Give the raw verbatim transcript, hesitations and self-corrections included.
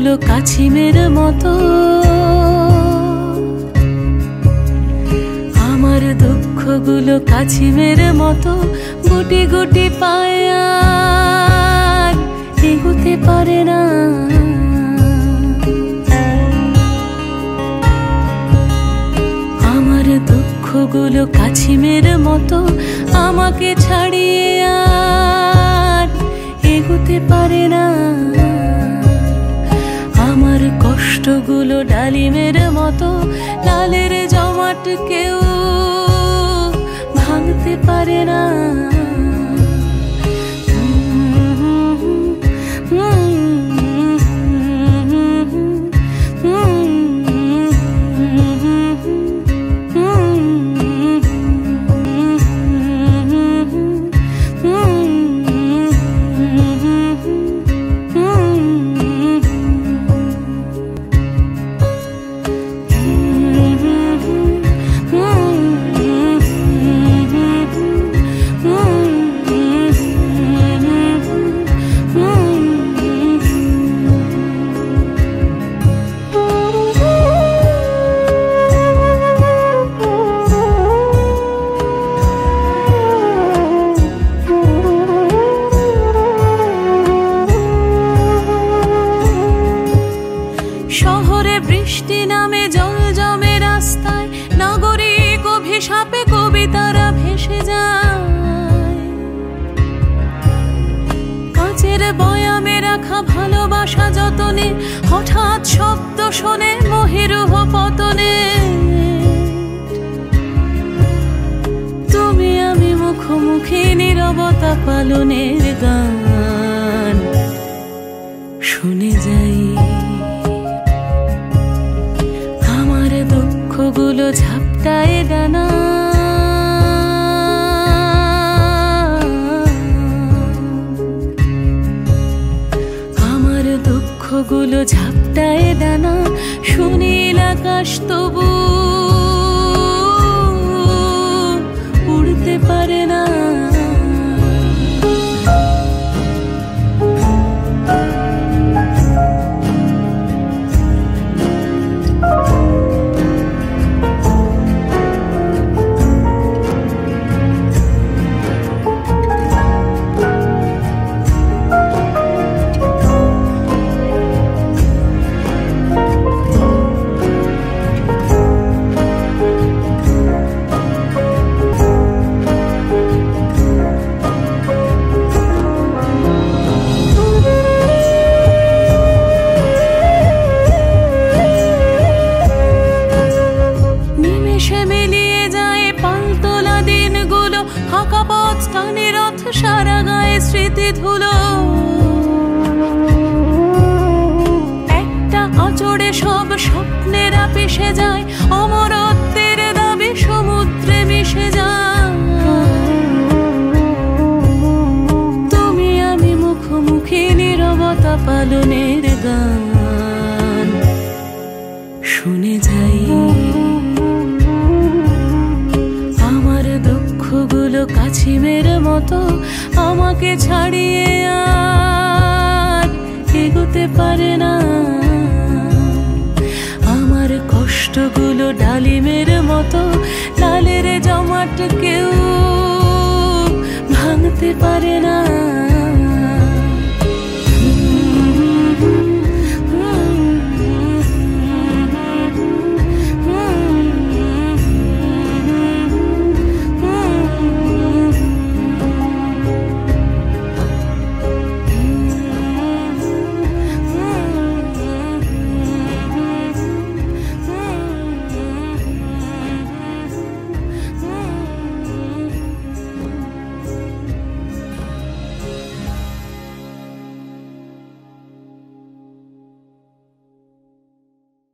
দুঃখগুলো কাছিমের মতো, আমার দুঃখগুলো কাছিমের মতো গুটি গুটি পায় আর এগোতে পারে না। আমার দুঃখগুলো কাছিমের মতো আমাকে ছাড়িয়ে আর এগোতে পারে না। আমার কষ্টগুলো ডালিমের মতো লালের জমাট কেউ ভাঙতে পারে না। শহরে বৃষ্টি নামে জল জমে রাস্তায়, নাগরিক অভিশাপে কবিতারা ভেসে যায়। কাঁচের বয়ামে রাখা ভালোবাসা যতনে হঠাৎ শব্দ শোনে মহিরুহ পতনে। তুমি আমি মুখোমুখি নীরবতা পালনের গান শুনে যাই। দুঃখগুলো ঝাপটায় ডানা, আমার দুঃখগুলো ঝাপটায় ডানা, সুনীল আকাশ তবু উড়তে পারে না। ফাঁকা পথ টানে রথ, সারা গায়ে স্মৃতি ধুলো। একটা আঁচড়ে সব স্বপ্নেরা পিষে যায়, অমরত্বের দাবি সমুদ্রে মিশে যায়। তুমি আমি মুখোমুখি নীরবতা পালনের গান শুনে যাই। দুঃখগুলো কাছিমের মতো আমাকে ছাড়িয়ে আর এগোতে পারে না। আমার কষ্টগুলো ডালিমের মতো লালের জমাট কেউ ভাঙতে পারে না।